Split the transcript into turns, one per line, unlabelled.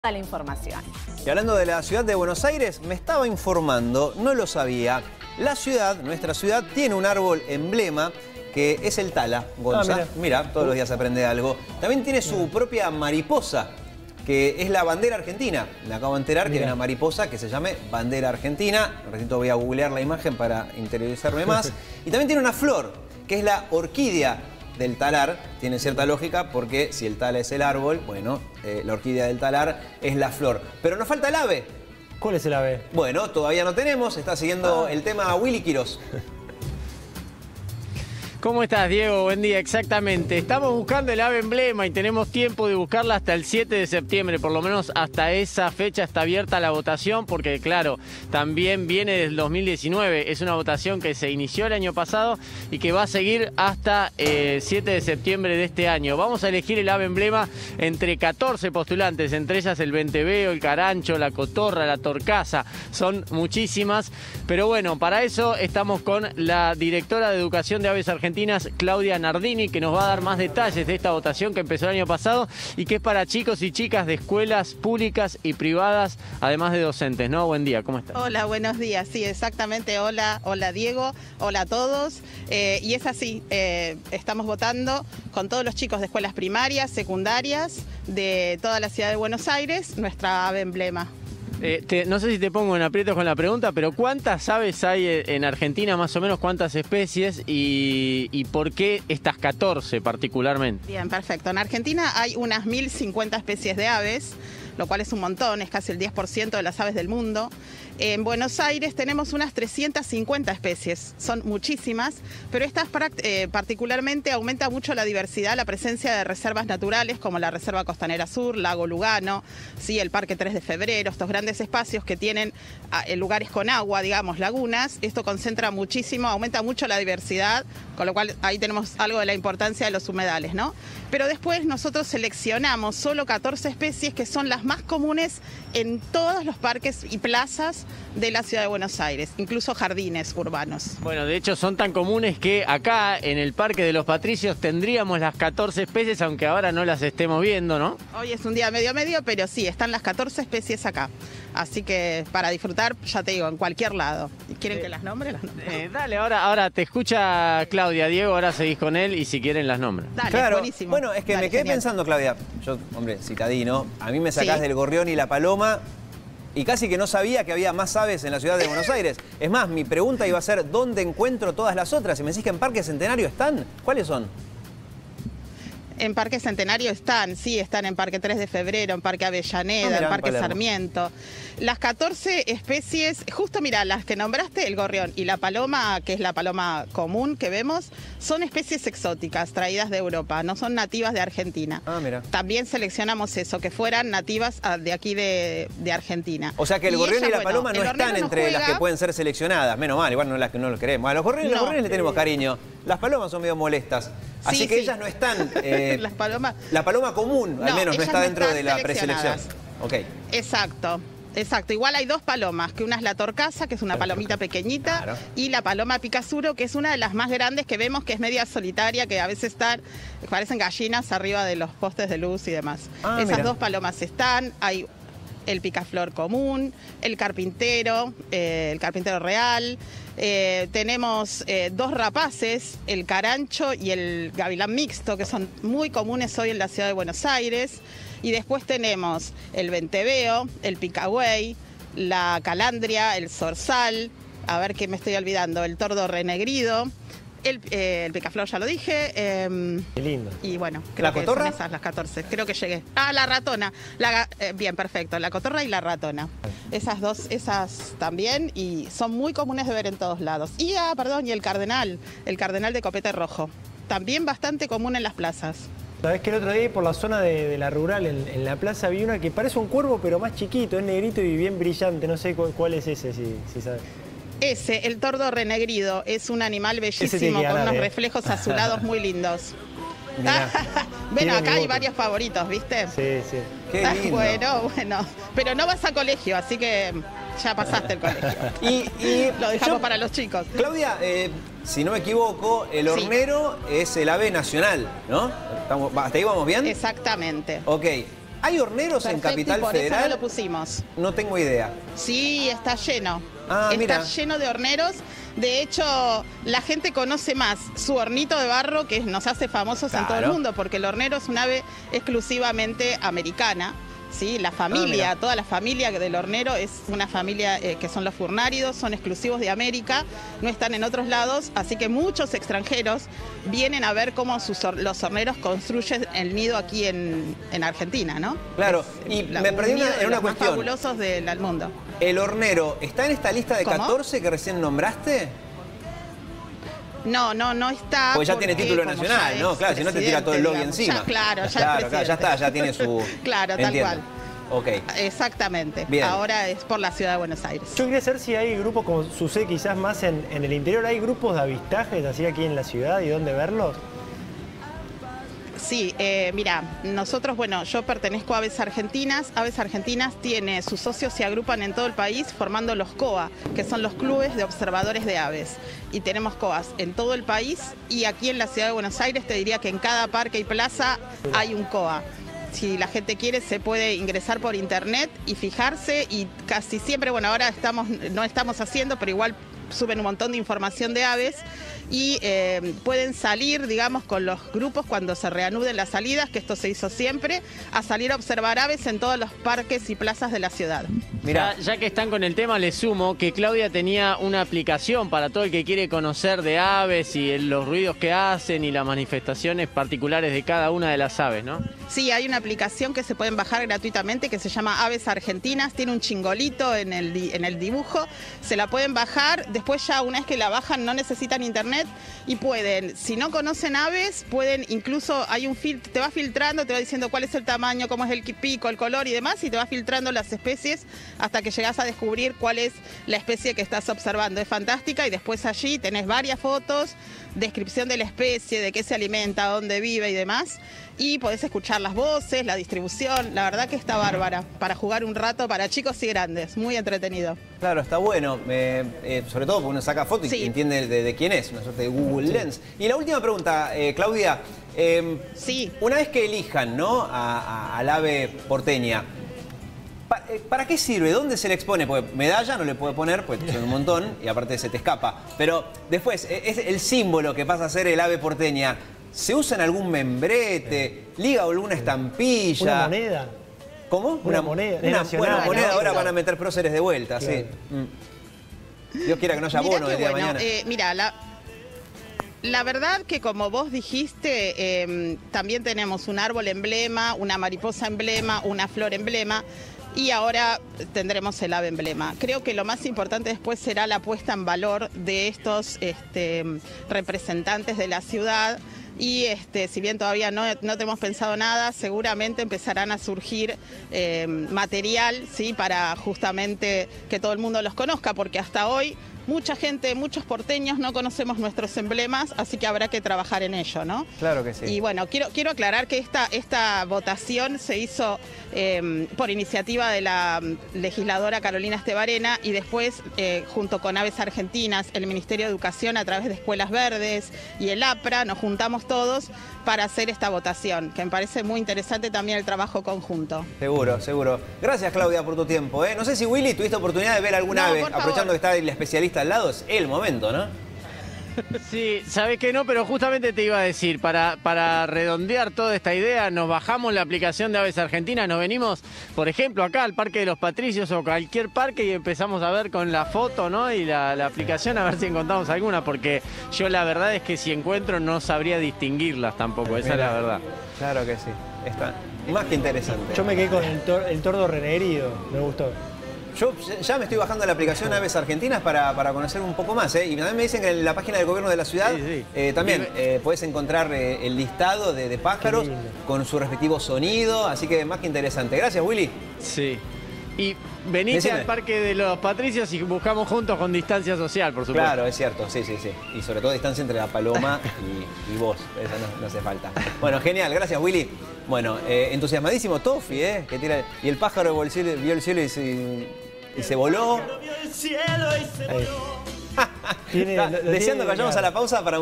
la información.
Y hablando de la ciudad de Buenos Aires, me estaba informando, no lo sabía, la ciudad, nuestra ciudad, tiene un árbol emblema que es el tala, Gonza. Mira, todos los días se aprende algo. También tiene su propia mariposa, que es la bandera argentina. Me acabo de enterar que hay una mariposa que se llame bandera argentina. Un ratito voy a googlear la imagen para interiorizarme más. Y también tiene una flor, que es la orquídea del talar. Tiene cierta lógica porque si el tala es el árbol, bueno, la orquídea del talar es la flor. Pero nos falta el ave.
¿Cuál es el ave?
Bueno, todavía no tenemos. Está siguiendo el tema Willy Quirós.
¿Cómo estás, Diego? Buen día, exactamente. Estamos buscando el ave emblema y tenemos tiempo de buscarla hasta el 7 de septiembre. Por lo menos hasta esa fecha está abierta la votación porque, claro, también viene del 2019. Es una votación que se inició el año pasado y que va a seguir hasta el 7 de septiembre de este año. Vamos a elegir el ave emblema entre 14 postulantes, entre ellas el venteveo, el carancho, la cotorra, la torcaza. Son muchísimas, pero bueno, para eso estamos con la directora de Educación de Aves Argentinas, Claudia Nardini, que nos va a dar más detalles de esta votación que empezó el año pasado y que es para chicos y chicas de escuelas públicas y privadas, además de docentes, ¿no? Buen día, ¿cómo estás?
Hola, buenos días. Sí, exactamente. Hola Diego, hola a todos. Y es así, estamos votando con todos los chicos de escuelas primarias, secundarias, de toda la ciudad de Buenos Aires, nuestra ave emblema.
No sé si te pongo en aprietos con la pregunta, pero ¿cuántas aves hay en Argentina, más o menos cuántas especies y por qué estas 14 particularmente?
Bien, perfecto. En Argentina hay unas 1050 especies de aves, lo cual es un montón, es casi el 10% de las aves del mundo. En Buenos Aires tenemos unas 350 especies, son muchísimas, pero estas particularmente aumenta mucho la diversidad, la presencia de reservas naturales como la Reserva Costanera Sur, Lago Lugano, ¿sí? El Parque 3 de Febrero, estos grandes espacios que tienen lugares con agua, digamos, lagunas. Esto concentra muchísimo, aumenta mucho la diversidad, con lo cual ahí tenemos algo de la importancia de los humedales, ¿no? Pero después nosotros seleccionamos solo 14 especies que son las más comunes en todos los parques y plazas de la ciudad de Buenos Aires, incluso jardines urbanos.
Bueno, de hecho son tan comunes que acá en el Parque de los Patricios tendríamos las 14 especies, aunque ahora no las estemos viendo, ¿no?
Hoy es un día medio, pero sí, están las 14 especies acá. Así que para disfrutar, ya te digo, en cualquier lado. ¿Quieren que las nombre?
Dale, ahora te escucha Claudia, Diego, ahora seguís con él y si quieren las nombres.
Dale,
claro,
buenísimo.
Bueno, es que
dale,
me quedé
genial.
pensando, Claudia, yo, hombre, citadino, a mí me sacás del gorrión y la paloma y casi que no sabía que había más aves en la ciudad de Buenos Aires. Es más, mi pregunta iba a ser, ¿dónde encuentro todas las otras? Y me decís que en Parque Centenario están. ¿Cuáles son?
En Parque Centenario están en Parque 3 de Febrero, en Parque Avellaneda, en Parque Sarmiento. Las 14 especies, justo mira, las que nombraste, el gorrión y la paloma, que es la paloma común que vemos, son especies exóticas traídas de Europa, no son nativas de Argentina.
Ah, mira.
También seleccionamos eso, que fueran nativas de aquí de Argentina.
O sea que el gorrión y la paloma no están entre las que pueden ser seleccionadas. Menos mal, igual no las que no lo queremos. A los gorriones le tenemos cariño. Las palomas son medio molestas. Así que ellas no están...
Las palomas...
La paloma común, al menos, no está dentro de la preselección. Ok.
Exacto. Igual hay dos palomas, que una es la torcaza, que es una palomita pequeñita, claro, y la paloma picazuro, que es una de las más grandes que vemos, que es media solitaria, que a veces parecen gallinas arriba de los postes de luz y demás. Esas dos palomas están, hay el picaflor común, el carpintero real, tenemos dos rapaces, el carancho y el gavilán mixto, que son muy comunes hoy en la ciudad de Buenos Aires. Y después tenemos el venteveo, el picagüey, la calandria, el zorzal, a ver qué me estoy olvidando, el tordo renegrido, el picaflor ya lo dije.
Qué lindo.
Y bueno, creo que son esas las 14, creo que llegué. La ratona, bien, perfecto, la cotorra y la ratona. Esas dos, esas también, y son muy comunes de ver en todos lados. Y el cardenal de copete rojo, también bastante común en las plazas.
Sabés que el otro día por la zona de la rural, en la plaza, vi una que parece un cuervo, pero más chiquito, es negrito y bien brillante. No sé cuál es ese, si sabes.
El tordo renegrido, es un animal bellísimo con unos reflejos azulados muy lindos. Bueno, acá hay varios favoritos, ¿viste?
Sí.
Qué lindo.
Bueno, pero no vas a colegio, así que ya pasaste el colegio.
Y
lo dejamos para los chicos.
Claudia, si no me equivoco, el hornero es el ave nacional, ¿no? ¿Hasta ahí vamos bien?
Exactamente.
Ok. ¿Hay horneros en Capital
por
Federal?
eso no lo pusimos.
No tengo idea.
Sí, está lleno.
Ah,
está lleno de horneros. De hecho, la gente conoce más su hornito de barro, que nos hace famosos en todo el mundo, porque el hornero es un ave exclusivamente americana. Sí, la familia, toda la familia del hornero es una familia que son los furnáridos, son exclusivos de América, no están en otros lados, así que muchos extranjeros vienen a ver cómo los horneros construyen el nido aquí en Argentina, ¿no?
Claro, y me perdí en una cuestión.
Más fabulosos del mundo.
¿El hornero está en esta lista de
¿Cómo?
14 que recién nombraste?
No está.
Porque ya tiene título nacional, ¿no? Claro, si no te tira todo el lobby encima.
Ya, claro,
ya está, ya tiene su...
Claro, tal cual.
Ok.
Exactamente.
Bien.
Ahora es por la ciudad de Buenos Aires.
Yo quería saber si hay grupos, como sucede quizás más en el interior, ¿hay grupos de avistajes así aquí en la ciudad y dónde verlos?
Sí, mira, nosotros, bueno, yo pertenezco a Aves Argentinas. Aves Argentinas tiene, sus socios se agrupan en todo el país formando los COA, que son los clubes de observadores de aves. Y tenemos COAs en todo el país y aquí en la ciudad de Buenos Aires te diría que en cada parque y plaza hay un COA. Si la gente quiere se puede ingresar por internet y fijarse y casi siempre, bueno, ahora no estamos haciendo, pero igual suben un montón de información de aves y pueden salir, digamos, con los grupos cuando se reanuden las salidas, que esto se hizo siempre, a salir a observar aves en todos los parques y plazas de la ciudad.
Mirá, ya que están con el tema, les sumo que Claudia tenía una aplicación para todo el que quiere conocer de aves y los ruidos que hacen y las manifestaciones particulares de cada una de las aves, ¿no?
Sí, hay una aplicación que se pueden bajar gratuitamente que se llama Aves Argentinas, tiene un chingolito en el dibujo, se la pueden bajar, después ya una vez que la bajan no necesitan internet y pueden, si no conocen aves, pueden incluso, hay un filtro, te va filtrando, te va diciendo cuál es el tamaño, cómo es el pico, el color y demás, y te va filtrando las especies hasta que llegas a descubrir cuál es la especie que estás observando. Es fantástica y después allí tenés varias fotos, descripción de la especie, de qué se alimenta, dónde vive y demás. Y podés escuchar las voces, la distribución. La verdad que está bárbara para jugar un rato para chicos y grandes. Muy entretenido.
Claro, está bueno. Sobre todo porque uno saca foto y entiende de quién es. Una suerte de Google Lens. Y la última pregunta, Claudia.
Sí.
Una vez que elijan, ¿no?, al ave porteña, ¿para qué sirve? ¿Dónde se le expone? Porque medalla no le puede poner, pues son un montón y aparte se te escapa. Pero después, es el símbolo que pasa a ser el ave porteña. ¿Se usa en algún membrete? ¿Liga alguna estampilla?
¿Una moneda?
¿Cómo?
Una moneda.
Una moneda, ahora van a meter próceres de vuelta, claro. Sí. Dios quiera que no haya bono el día de mañana.
Mira, la verdad que como vos dijiste, también tenemos un árbol emblema, una mariposa emblema, una flor emblema. Y ahora tendremos el ave emblema. Creo que lo más importante después será la puesta en valor de estos representantes de la ciudad. Y si bien todavía no tenemos pensado nada, seguramente empezarán a surgir material, ¿sí?, para justamente que todo el mundo los conozca, porque hasta hoy mucha gente, muchos porteños no conocemos nuestros emblemas, así que habrá que trabajar en ello, ¿no?
Claro que sí.
Y bueno, quiero aclarar que esta votación se hizo por iniciativa de la legisladora Carolina Estebarena y después, junto con Aves Argentinas, el Ministerio de Educación a través de Escuelas Verdes y el APRA, nos juntamos todos para hacer esta votación, que me parece muy interesante también el trabajo conjunto.
Seguro, seguro. Gracias, Claudia, por tu tiempo. No sé si, Willy, tuviste oportunidad de ver alguna ave, aprovechando que está el especialista al lado, es el momento, ¿no?
Sí, sabés que no, pero justamente te iba a decir, para redondear toda esta idea, nos bajamos la aplicación de Aves Argentinas, nos venimos, por ejemplo, acá al Parque de los Patricios o cualquier parque y empezamos a ver con la foto, ¿no?, y la aplicación a ver si encontramos alguna, porque yo la verdad es que si encuentro no sabría distinguirlas tampoco, esa es la verdad.
Claro que sí, está más que interesante.
Yo me quedé con el tordo renegrido, me gustó.
Yo ya me estoy bajando la aplicación Aves Argentinas para conocer un poco más, Y también me dicen que en la página del gobierno de la ciudad también puedes encontrar el listado de pájaros con su respectivo sonido, así que más que interesante. Gracias, Willy.
Sí. Y venite al Parque de los Patricios y buscamos juntos con distancia social, por supuesto.
Claro, es cierto, sí. Y sobre todo distancia entre la paloma y vos, eso no hace falta. Bueno, genial, gracias, Willy. Bueno, entusiasmadísimo Tofi, que tira, y el pájaro vio el cielo y se voló.
Tiene,
deseando que vayamos a la pausa para